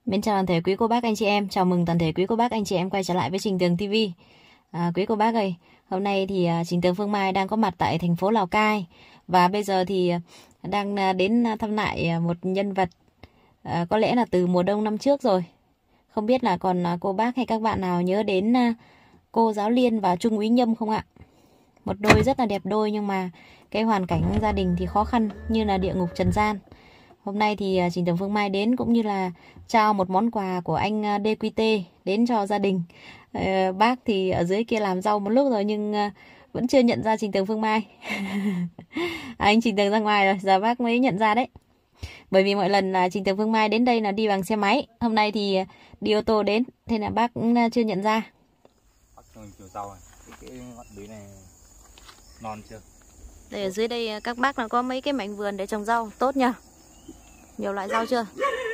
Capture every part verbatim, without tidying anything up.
Mến chào toàn thể quý cô bác anh chị em, chào mừng toàn thể quý cô bác anh chị em quay trở lại với Trình Tường ti vi. À, quý cô bác ơi, hôm nay thì à, Trình Tường Phương Mai đang có mặt tại thành phố Lào Cai và bây giờ thì đang à, đến thăm lại một nhân vật à, có lẽ là từ mùa đông năm trước rồi. Không biết là còn à, cô bác hay các bạn nào nhớ đến à, cô giáo Liên và Trung úy Nhâm không ạ? Một đôi rất là đẹp đôi nhưng mà cái hoàn cảnh gia đình thì khó khăn như là địa ngục trần gian. Hôm nay thì Trình Tường Phương Mai đến cũng như là trao một món quà của anh đê quy tê đến cho gia đình. ờ, Bác thì ở dưới kia làm rau một lúc rồi nhưng vẫn chưa nhận ra Trình Tường Phương Mai. à, Anh Trình Tường ra ngoài rồi, giờ bác mới nhận ra đấy. Bởi vì mọi lần là Trình Tường Phương Mai đến đây là đi bằng xe máy, hôm nay thì đi ô tô đến, thế là bác cũng chưa nhận ra. Bác cho mình chiều rau này, cái, cái ngọn núi này non chưa? Đây ở dưới đây các bác là có mấy cái mảnh vườn để trồng rau tốt nhá. Nhiều loại rau chưa?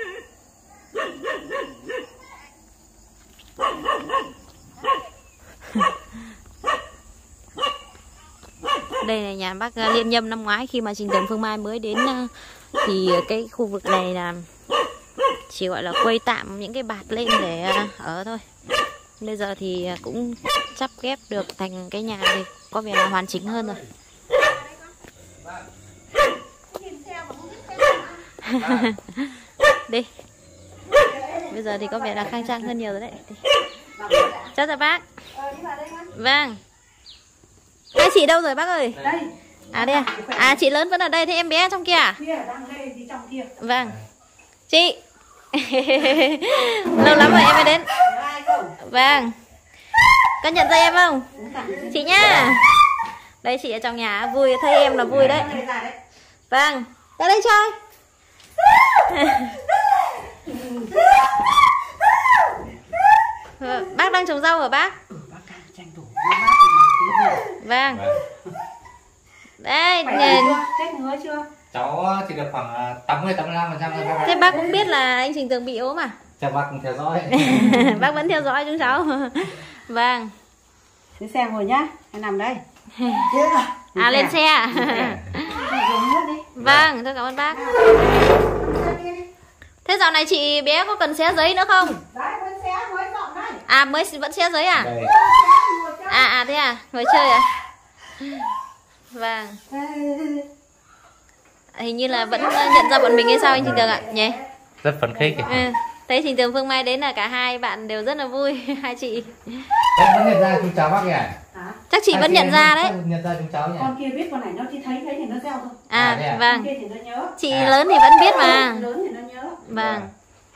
Đây là nhà bác Liên Nhâm. Năm ngoái khi mà Trình Tường Phương Mai mới đến thì cái khu vực này là chỉ gọi là quây tạm những cái bạt lên để ở thôi. Bây giờ thì cũng chắp ghép được thành cái nhà thì có vẻ là hoàn chỉnh hơn rồi. Đi. Bây giờ thì có vẻ là khang trang hơn nhiều rồi đấy. Chào chào bác. Vâng. Hai chị đâu rồi bác ơi? À đây à? À chị lớn vẫn ở đây, thế em bé trong kia à? Vâng. Chị. Lâu lắm rồi em mới đến. Vâng. Có nhận ra em không? Chị nhá. Đây chị ở trong nhà vui, thấy em là vui đấy. Vâng. Ra đây chơi. Bác đang trồng rau hả bác? Vâng. Đây, nhìn. Cháu chỉ được khoảng tám mươi đến tám mươi lăm phần trăm thôi. Thế bác cũng biết là anh Trình Tường bị ốm à? Chào bác cùng theo dõi. Bác vẫn theo dõi chúng cháu. Vâng. Lên xe ngồi nhá, em nằm đây. À lên xe à? Vâng, tôi cảm ơn bác. Thế dạo này chị bé có cần xé giấy nữa không? À mới vẫn xé giấy à? À à thế à? Ngồi chơi à? Vâng. Hình như là vẫn nhận ra bọn mình hay sao anh Trình Tường ạ? Nhỉ? Rất phấn khích. Ừ. Thấy Trình Tường Phương Mai đến là cả hai bạn đều rất là vui, hai chị. Em vẫn nhận ra chúng cháu bác nhỉ? Chắc chị vẫn nhận ra đấy. Nhận ra chúng cháu nhỉ? Con kia biết con này nó chỉ thấy thấy thì nó gieo thôi. À, à vâng. Con kia thì nó nhớ. Chị à. Lớn thì vẫn biết mà. Lớn thì nó nhớ. Vâng.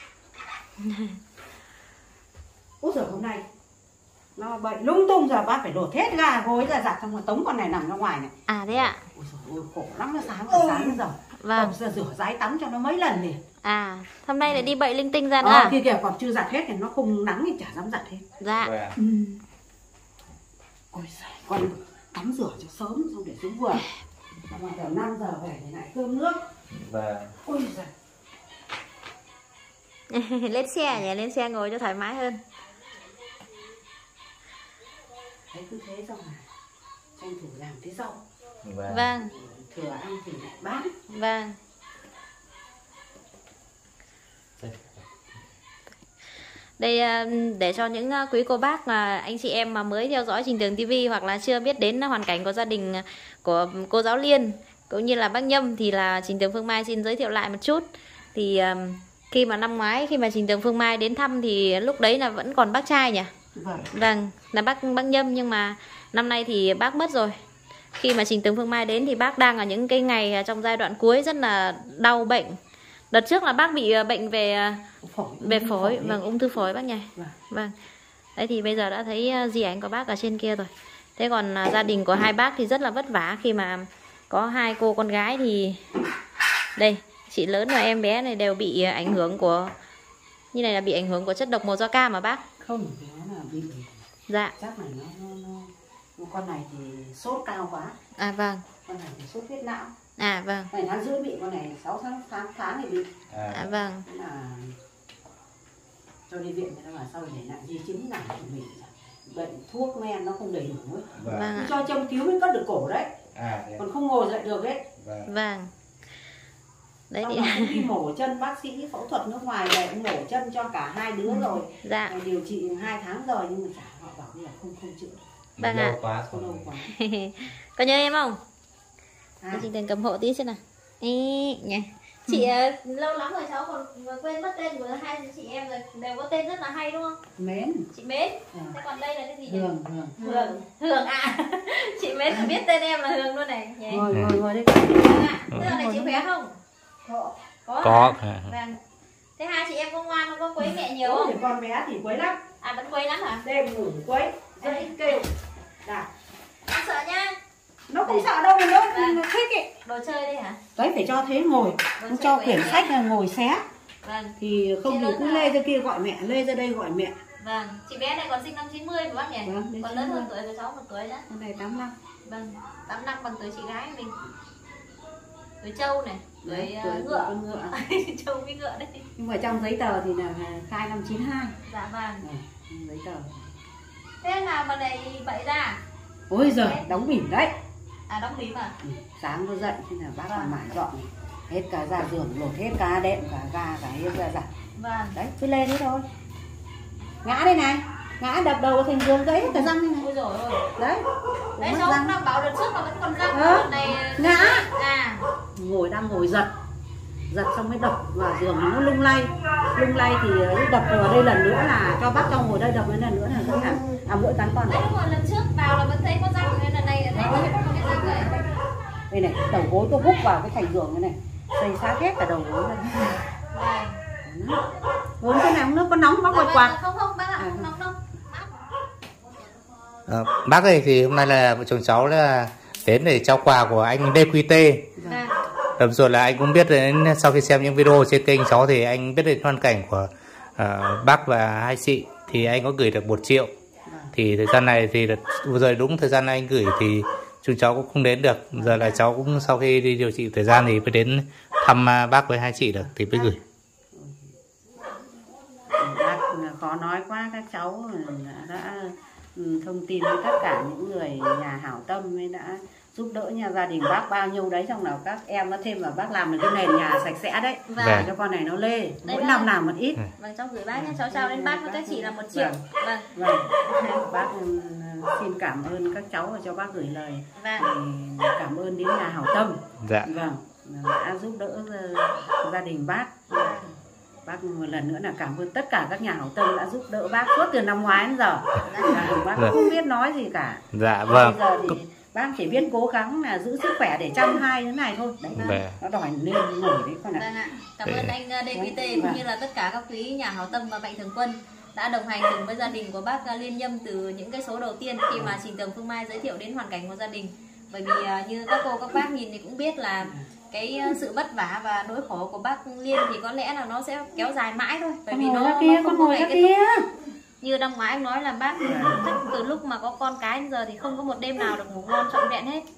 Úi giời, hôm nay nó bệnh lung tung, giờ bác phải đổ hết gà gối ra giặt xong rồi tống con này nằm ra ngoài này. À thế ạ? Ôi giời ơi, khổ lắm, nó sáng từ sáng đến giờ. Vâng. Giờ rửa ráy tắm cho nó mấy lần thì. À, hôm nay lại đi bậy linh tinh ra nữa Ờ, à? kia kìa, còn chưa giặt hết thì nó không nắng thì chả dám giặt hết. Dạ. Ừ. Ôi giời, con tắm rửa cho sớm xong để xuống vườn. Mà giờ năm giờ về thì lại cơm nước. Vâng. Ôi giời. Lên xe nhỉ, lên xe ngồi cho thoải mái hơn. Đấy cứ thế xong là tranh thủ làm tí rau. Vâng. Vâng. Thừa ăn thì lại bán. Vâng. Đây để cho những quý cô bác mà anh chị em mà mới theo dõi Trình Tường ti vi hoặc là chưa biết đến hoàn cảnh của gia đình của cô giáo Liên cũng như là bác Nhâm thì là Trình Tường Phương Mai xin giới thiệu lại một chút. Thì khi mà năm ngoái khi mà Trình Tường Phương Mai đến thăm thì lúc đấy là vẫn còn bác trai nhỉ? Vâng. Vâng, là bác bác Nhâm, nhưng mà năm nay thì bác mất rồi. Khi mà Trình Tường Phương Mai đến thì bác đang ở những cái ngày trong giai đoạn cuối rất là đau bệnh. Đợt trước là bác bị bệnh về phổi, về phổi, vâng, ung thư phổi bác nhỉ. Vâng. Vâng. Đấy thì bây giờ đã thấy di ảnh của bác ở trên kia rồi. Thế còn gia đình của hai bác thì rất là vất vả khi mà có hai cô con gái thì đây, chị lớn và em bé này đều bị ảnh hưởng của như này là bị ảnh hưởng của chất độc màu da cam mà bác. Không, nó là bị. Dạ. Chắc là nó, nó, nó con này thì sốt cao quá. À vâng. Con này thì sốt huyết não. À vâng. Này tháng rưỡi bị, con này sáu tháng tháng tháng thì bị. À, à vâng. Thế là cho đi viện người ta bảo sao để lại di chứng nào của mình. Bệnh thuốc men nó không đầy đủ ấy. Vâng. Cho châm cứu mới cất được cổ đấy. À, còn không ngồi dậy được ấy. Vâng. Vâng. Đấy Xong thì rồi cũng đi mổ chân, bác sĩ phẫu thuật nước ngoài về cũng mổ chân cho cả hai đứa rồi. dạ. Rồi điều trị hai tháng rồi nhưng mà chả, họ bảo là không không chữa. Vâng lâu ạ. quá Không lâu quá. Có nhớ em không? À. Chị Tường cầm hộ tí xem nào. Ý, nhỉ. Chị ừ. lâu lắm rồi cháu còn quên mất tên của hai chị em rồi, đều có tên rất là hay đúng không? Mến. Chị Mến. À. Thế còn đây là cái gì nhỉ? Hường, Hường. Hường, Hường à. Chị Mến là biết tên em là Hường luôn này. Nhỉ? Ngồi, ngồi, ngồi đây. Vâng ạ. Tức là này chị khỏe không? Có. Có. Có. Vâng. Thế hai chị em có ngoan không? Có quấy mẹ nhiều Ôi, không? con bé thì quấy lắm. À vẫn quấy lắm hả? Đêm ngủ quấy, dậy kêu. Đã. Không sợ nha. Nó không sợ đâu mà nó, Vâng. nó thích ấy. Đồ chơi đây hả? Đấy phải cho thế ngồi, Đồ không chơi cho quấy quyển nhé. sách là ngồi xé. Vâng. Thì không Chị thì lớn cứ rồi. lê ra kia gọi mẹ, lê ra đây gọi mẹ. Vâng. Chị bé này còn sinh năm chín mươi phải bác nhỉ? Vâng, đến Còn chín lớn mươi. hơn tuổi của cháu một tuổi đó. Con này tám năm. Vâng. tám năm bằng tuổi chị gái mình. Tuổi trâu này, tuổi Đấy, uh, tuổi ngựa. con ngựa. Trâu với ngựa đấy. Nhưng mà trong giấy tờ thì là khai năm chín hai. Dạ vâng. Đấy, giấy tờ. Thế nào mà lại bậy ra? Ôi giời, đóng bỉm đấy. À đóng bím à? Ừ, sáng nó dậy thì là bác Vâng. còn mải dọn hết cả ra giường, lột hết cả đệm, cả ga, cả hết ra giặt. Vâng. Đấy, cứ lên thế thôi. Ngã đây này, ngã đập đầu thành giường gãy hết cả răng đây này. Ôi dồi ôi. Đấy, Đấy mất cháu răng. cũng đang bảo đợt trước mà vẫn còn răng. Ờ, Đợt này ngã. À. Ngồi đang ngồi giật, giật xong mới đập vào giường nó lung lay, lung lay thì đập vào đây lần nữa là cho bác cho ngồi đây đập đến lần nữa là rất là à mỗi cắn con. Đấy đúng rồi, lần trước vào là vẫn thấy có răng, nên lần này lại thấy có cái răng vậy. Đây này, đầu gối tôi hút vào cái thành giường này này, xây sát hết cả đầu gối này. Vâng. Uống cái nào nước có nóng bác Dạ quạt vâng, quạt. không không bác ạ, À. không nóng đâu. À, bác ơi thì hôm nay là vợ chồng cháu là đến để trao quà của anh đê quy tê. Vâng. Đợt rồi là anh cũng biết đến, sau khi xem những video trên kênh cháu thì anh biết đến hoàn cảnh của uh, bác và hai chị, thì anh có gửi được một triệu. Thì thời gian này thì vừa rồi đúng thời gian anh gửi thì chúng cháu cũng không đến được. Giờ là cháu cũng sau khi đi điều trị thời gian thì mới đến thăm bác với hai chị được thì mới gửi. Bác khó nói quá, các cháu đã thông tin với tất cả những người nhà hảo tâm mới đã giúp đỡ nhà gia đình bác bao nhiêu đấy, xong nào các em nó thêm vào bác làm được cái nền nhà sạch sẽ đấy. Vâng. Vâng. Cho con này nó lê mỗi rồi. năm làm một ít. Vâng, cháu gửi bác nhé, cháu chào đến bác với các chị là một triệu. Vâng. Vâng, bác ừ, xin cảm ơn các cháu và cho bác gửi lời Vâng. để cảm ơn đến nhà hảo tâm. Dạ. Vâng, đã giúp đỡ uh, gia đình bác. Bác một lần nữa là cảm ơn tất cả các nhà hảo tâm đã giúp đỡ bác suốt từ năm ngoái đến giờ. Dạ, bác Vâng. không biết nói gì cả. Dạ vâng. Bây giờ thì bác chỉ biết cố gắng là giữ sức khỏe để chăm hai thế này thôi. Đấy, Vâng. nó đòi lên nổi đấy con Vâng này. ạ. Cảm Để- ơn anh đê quy tê cũng như là tất cả các quý nhà hảo tâm và mạnh thường quân đã đồng hành cùng với gia đình của bác Liên Nhâm từ những cái số đầu tiên khi mà Trình Tường Phương Mai giới thiệu đến hoàn cảnh của gia đình. Bởi vì à, như các cô các bác nhìn thì cũng biết là cái à, sự vất vả và nỗi khổ của bác Liên thì có lẽ là nó sẽ kéo dài mãi thôi. Bởi vì Con nó, ngồi ra nó kia, không con có ngồi ngày ra kết thúc. kia. Như năm ngoái anh nói là bác chắc từ lúc mà có con cái đến giờ thì không có một đêm nào được ngủ ngon trọn vẹn hết.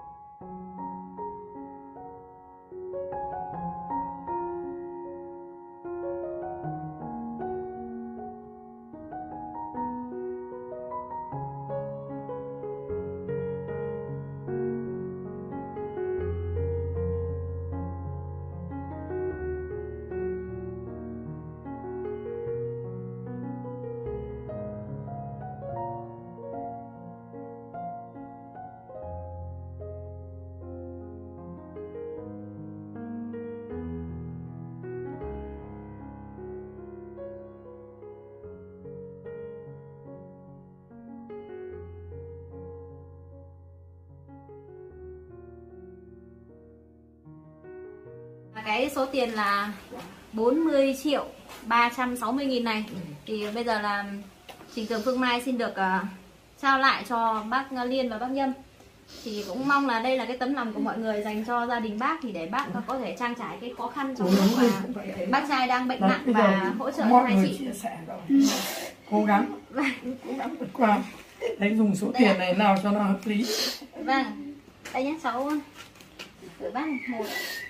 Cái số tiền là bốn mươi triệu ba trăm sáu mươi nghìn này thì bây giờ là Trình Tường Phương Mai xin được uh, trao lại cho bác Liên và bác Nhâm. Thì cũng mong là đây là cái tấm lòng của mọi người dành cho gia đình bác, thì để bác có thể trang trải cái khó khăn trong lúc mà bác trai đang bệnh nặng và hỗ trợ cho hai chị. Chia sẻ rồi. Cố gắng, cố gắng vượt qua. Đấy, dùng số tiền này nào cho nó hợp lý. Vâng, đây nhé cháu gửi bác một,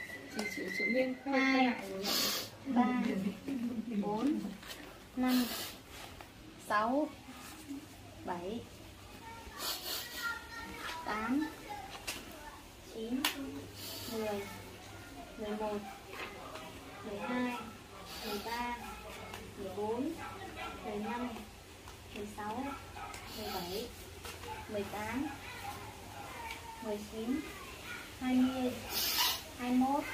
hai, ba, bốn, năm, sáu, bảy, tám, chín, mười, mười một, mười chín, hai mươi, hai mươi mốt,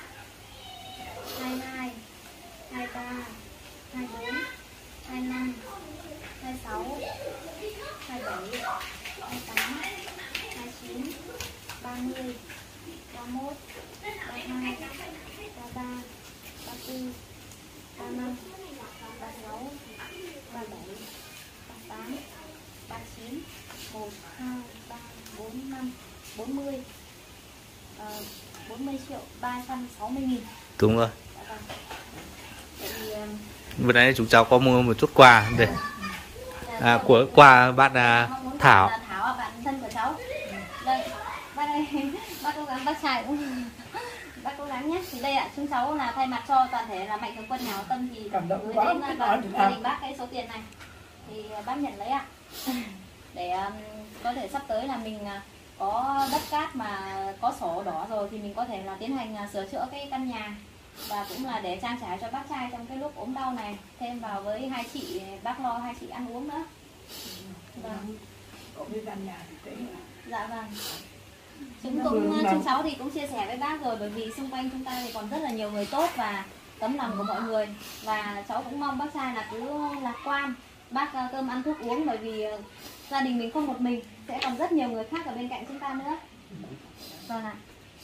hai mươi hai, hai mươi ba, hai mươi bốn, hai mươi lăm, hai mươi sáu, hai mươi bảy, hai mươi tám, hai mươi chín, ba mươi, ba mươi mốt, ba mươi hai, ba mươi ba, ba mươi tư, ba mươi lăm, ba mươi sáu, ba mươi bảy, ba mươi tám, ba mươi chín, một, hai, ba, bốn, năm, bốn mươi, uh, bốn mươi triệu ba trăm sáu mươi nghìn. Đúng rồi. Dạ vâng. Vậy thì, um, Vừa nãy chúng cháu có mua một chút quà để à, của quà bạn à, Thảo. Thảo là bạn thân của cháu. Đây, bác ơi, bác cố gắng, bác trai cũng bác cố gắng nhé. Thì đây ạ, chúng cháu là thay mặt cho toàn thể là Mạnh Thường Quân Nhà Hảo Tâm thì Cảm động gửi quá, đến biết và nói thì gia sao? đình bác cái số tiền này thì bác nhận lấy ạ. Để um, có thể sắp tới là mình uh, có đất cát mà có sổ đỏ rồi thì mình có thể là tiến hành uh, sửa chữa cái căn nhà, và cũng là để trang trải cho bác trai trong cái lúc ốm đau này, thêm vào với hai chị, bác lo hai chị ăn uống nữa. Vâng. Có cái căn nhà thì thế là Dạ vâng. Chúng cũng chúng cháu thì cũng chia sẻ với bác rồi, bởi vì xung quanh chúng ta thì còn rất là nhiều người tốt và tấm lòng của mọi người, và cháu cũng mong bác trai là cứ lạc quan, bác uh, cơm ăn thuốc uống, bởi vì uh, gia đình mình không một mình, sẽ còn rất nhiều người khác ở bên cạnh chúng ta nữa. Vâng ạ.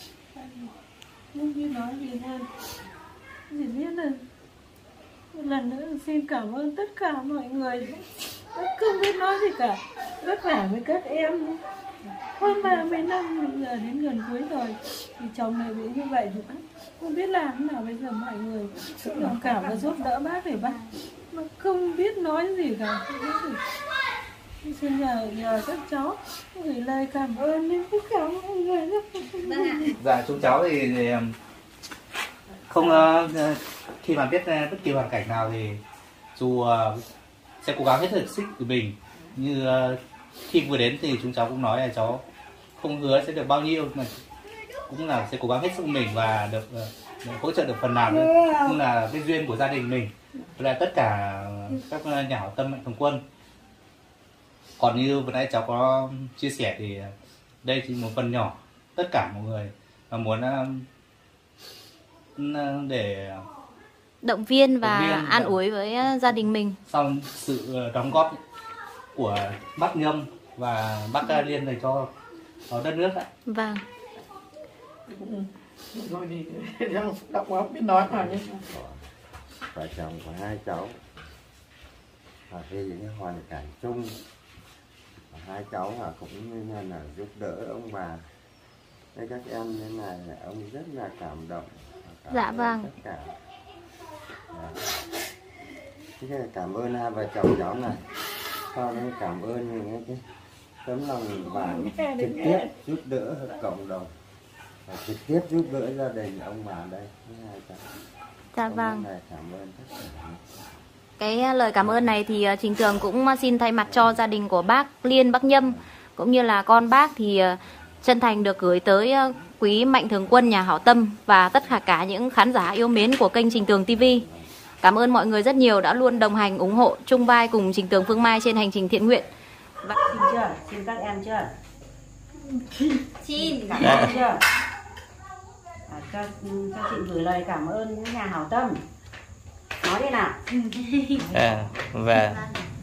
Không biết nói gì hơn. Chỉ biết là một lần nữa xin cảm ơn tất cả mọi người. Không biết nói gì cả. Vất vả với các em. Hơn ba mươi năm bây giờ đến gần cuối rồi. Thì chồng này bị như vậy thì bác không biết làm thế nào. Bây giờ mọi người đồng cảm và giúp đỡ bác để bác mà không biết nói gì cả. Không biết gì. Xin nhờ, nhờ các cháu gửi lời cảm ơn đến tất cả mọi người. Vâng ạ. Dạ chúng cháu thì, thì không uh, khi mà biết uh, bất kỳ hoàn cảnh nào thì dù uh, sẽ cố gắng hết lực sức của mình, như uh, khi vừa đến thì chúng cháu cũng nói là cháu không hứa sẽ được bao nhiêu, mà cũng là sẽ cố gắng hết sức mình và được, uh, được hỗ trợ được phần nào nữa, cũng là cái duyên của gia đình mình, là tất cả các nhà hảo tâm Mạnh Thường Quân. Còn như vừa nãy cháu có chia sẻ thì đây chỉ một phần nhỏ, tất cả mọi người mà muốn để Động viên và động viên, an dạ. ủi với gia đình mình. Sau sự đóng góp của bác Nhâm và bác Liên dành cho đất nước ấy. Vâng. rồi thì đang xúc động quá, biết nói mà nhé. Vợ chồng của hai cháu và khi những cái hoàn cảnh chung, hai cháu là cũng nên là giúp đỡ ông bà với các em như này, ông rất là cảm động. Cảm Dạ vâng. Tất cả. Thế là cảm ơn hai vợ chồng cháu này. Sau đó cảm ơn những cái tấm lòng và trực tiếp giúp đỡ cộng đồng và trực tiếp giúp đỡ gia đình ông bà đây. Hai cháu. Dạ Ông vâng. này cảm ơn tất cả. Cái lời cảm ơn này thì Trình Tường cũng xin thay mặt cho gia đình của bác Liên, bác Nhâm cũng như là con bác thì chân thành được gửi tới quý Mạnh Thường Quân Nhà Hảo Tâm và tất cả cả những khán giả yêu mến của kênh Trình Tường ti vi. Cảm ơn mọi người rất nhiều đã luôn đồng hành, ủng hộ, chung vai cùng Trình Tường Phương Mai trên hành trình thiện nguyện. Và... Xin chưa? Xin các em chưa? Xin. Cảm ơn chưa? À, cho, cho chị gửi lời cảm ơn những nhà hảo tâm. Nói đi nào. À, và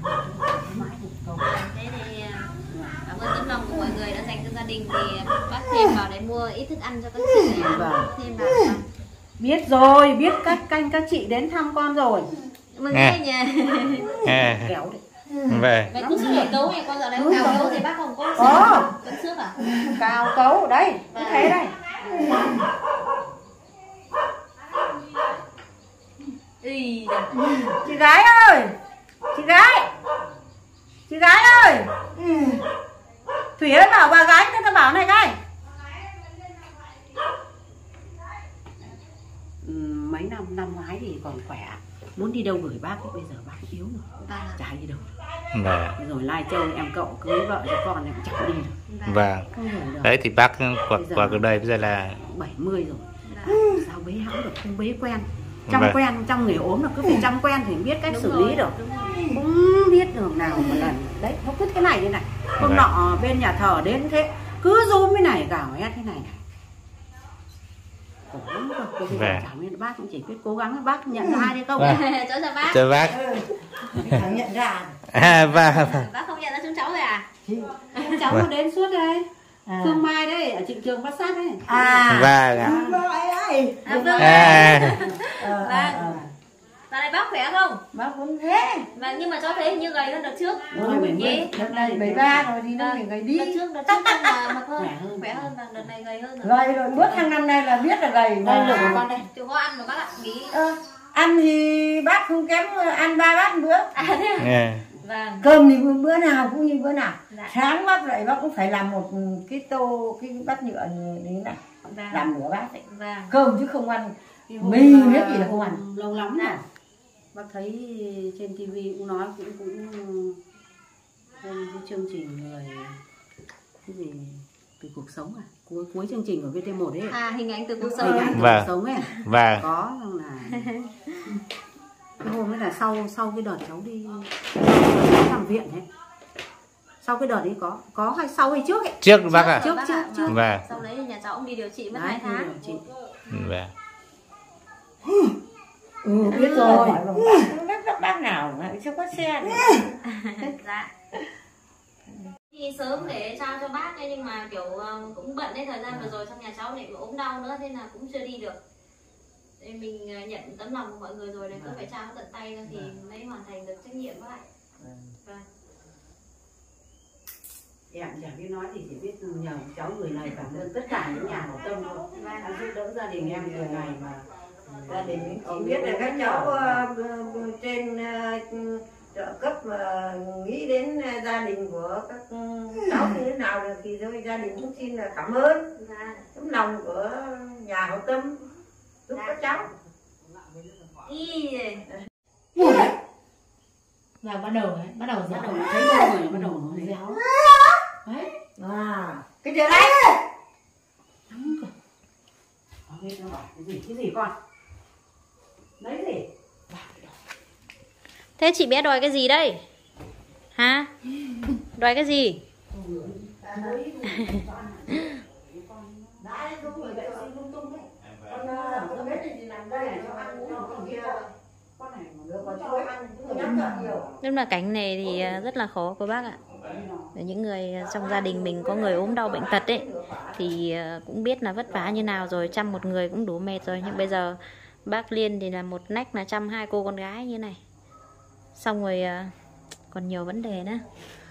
Thế thì cảm ơn tấm lòng của mọi người đã dành cho gia đình, thì bác thêm vào để mua ít thức ăn cho các chị. Vâng. Thêm vào. Biết rồi, biết các canh các chị đến thăm con rồi. Mừng À. thế nhỉ. à, Kéo đấy. về Vậy cứ suốt cấu này con giờ này cào cấu thì bác không có Có. cấm xước à? Cào cấu đây, cứ thế đây. Ý. Chị gái ơi, chị gái, chị gái ơi. Thủy ơi bảo bà gái người ta bảo này đây. Ừ, mấy năm năm ngoái thì còn khỏe, muốn đi đâu gửi bác, bây giờ bác yếu rồi, chả đi đâu. và Rồi lai châu em cậu cưới vợ cho con em chẳng đi được. và Không hiểu được. đấy thì bác qua qua gần đây bây giờ là bảy mươi rồi. Sao bế hãng được, không bế quen. Chăm Vâng. quen, trong người ốm là cứ phải chăm quen thì biết cách Đúng xử rồi, lý được. đúng rồi. Không biết đường nào một lần. Đấy, nó cứ thế này thế này. Hôm Vâng. nọ bên nhà thờ đến thế, cứ rúm cái này gào hét thế này này. Khổ lắm rồi, cô bây giờ Vâng. chẳng biết bác cũng chỉ biết cố gắng bác nhận ra ai đấy không. Vâng. Cháu chào bác. Chào bác. Chẳng nhận ra. À, vâng, vâng. Bác không nhận ra chúng cháu rồi à? Cháu Vâng. có đến suốt đây. À. Phương Mai đây, ở trịnh trường Bát Sát đấy. À. Vâng ạ. Rồi ấy. À, vâng. À, Ờ, Vâng. ờ, Dạo này bác khỏe không? bác cũng thế. Vâng, nhưng mà cháu thấy hình như gầy hơn đợt trước. Đúng rồi, bảy mươi. Nhỉ? Đợt này bảy ba rồi thì nó phải gầy đi. Đợt trước, đợt trước trông là mập hơn, Khỏe hơn. khỏe hơn, và đợt này gầy hơn rồi. Gầy rồi, bước sang năm nay là biết là gầy. Đây Mà- lửa của con đây. Chịu khó ăn mà bác ạ, nghỉ. Ờ, ăn thì bác không kém ăn ba bát một bữa. À thế à? à. Vâng. Cơm thì bữa nào cũng như bữa nào. Dạ. Sáng bác dậy bác cũng phải làm một cái tô, cái bát nhựa như thế này. Vâng. Làm nửa bát đấy. Vâng. Cơm chứ không ăn. Cái hôm Mì mà biết gì là không ăn. lâu lắm Dạ. rồi. Bác thấy trên tivi cũng nói cũng cũng lên cái chương trình người cái gì từ cuộc sống à, cuối cuối chương trình của vê tê một ấy. À, hình ảnh từ cuộc Hình sống. ảnh từ Vâng. cuộc sống ấy. Vâng. Có xong là cái hôm ấy là sau sau cái đợt cháu đi nằm viện ấy. Sau cái đợt ấy có có hay sau hay trước ấy? Trước bác ạ. Trước, Bác trước, ạ, trước. vâng. Vâng. Sau đấy thì nhà cháu cũng đi điều trị mất Đấy, hai tháng. điều trị. Vâng. Ừ, biết rồi. Bác, bác, bác nào mà chưa có xe nữa. Dạ. Đi sớm để trao cho bác ấy, nhưng mà kiểu ờ, cũng bận đấy, thời gian vừa rồi trong nhà cháu lại ốm đau nữa, thế là cũng chưa đi được. Thế mình ờ, nhận tấm lòng của mọi người rồi, nên cứ phải trao tận tay ra thì mới hoàn thành được trách nhiệm bác ạ. Vâng. Em chẳng biết nói thì chỉ biết nhờ cháu người này cảm ơn tất cả những nhà hảo tâm thôi. Đã giúp đỡ gia đình em từ ngày mà gia đình Chị biết là các cháu ờ, trên ờ, trợ cấp mà nghĩ đến gia đình của các cháu như thế nào được thì thôi gia đình cũng xin là cảm ơn Dạ. tấm lòng của nhà hảo tâm giúp các cháu. Y Và bắt đầu ấy, bắt đầu bắt bắt đầu đầu thấy đâu rồi bắt đầu nó thấy déo. Đấy. À, cái gì đấy? Có biết nó bảo cái gì cái gì con? Đấy gì? Thế chị bé đòi cái gì đây? Hả? Đòi cái gì? Đấy, đúng rồi, vệ sinh lung tung đấy. Con ờ, con biết thì làm đây để cho ăn uống còn kia. Con này mà được còn cho ăn cũng nhắc nhở nhiều. Đúng là cảnh này thì à, rất là khó cô bác ạ. Để những người trong gia đình mình có người ốm đau bệnh tật ấy thì à, cũng biết là vất vả như nào rồi, chăm một người cũng đủ mệt rồi, nhưng bây giờ bác Liên thì là một nách là chăm hai cô con gái như này, xong rồi à, còn nhiều vấn đề nữa.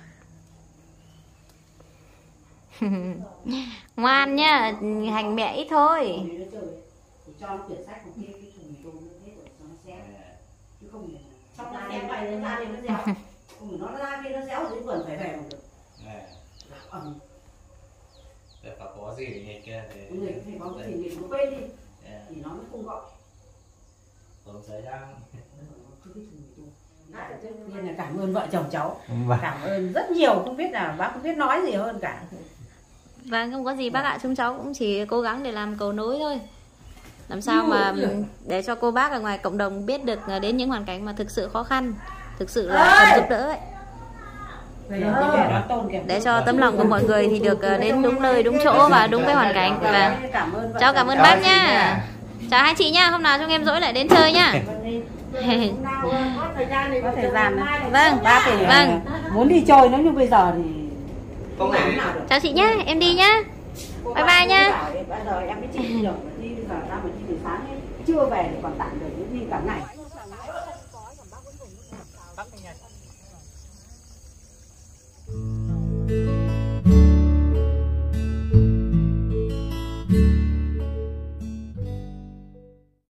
Ngoan nhá, hành mẹ ít thôi. Thì cho nó quyển sách một cái cái thùng đồ như thế rồi cho nó xé. Chứ không thì trong nó xé vậy nó ra thì nó dẻo. Không nó ra khi nó xéo thì quần phải về mà được. Ờ. Để phải có gì để nghịch kia thì Người phải có cái gì mình nó quên đi thì nó mới không gọi. tốn giấy đang. Nên là cảm ơn vợ chồng cháu. Vâng. Cảm ơn rất nhiều, không biết là bác không biết nói gì hơn cả. Vâng, không có gì bác ạ, chúng cháu cũng chỉ cố gắng để làm cầu nối thôi. Làm sao mà để cho cô bác ở ngoài cộng đồng biết được đến những hoàn cảnh mà thực sự khó khăn, thực sự là cần giúp đỡ ấy. Để cho tấm lòng của mọi người thì được đến đúng nơi, đúng chỗ và đúng với hoàn cảnh. Và cháu cảm ơn bác nhá. Chào hai chị nhá, hôm nào trong em rỗi lại đến chơi nhá. Có thời gian thì Có thời gian này. Vâng, Bác thì vâng. muốn đi chơi nếu như bây giờ thì Không thể. Chào chị nhá, em đi nhá. Bye bye nhá. Bây giờ em mới chị đi được, đi bây giờ ra mà đi từ sáng ấy, chưa về thì còn tạm được đi cả ngày.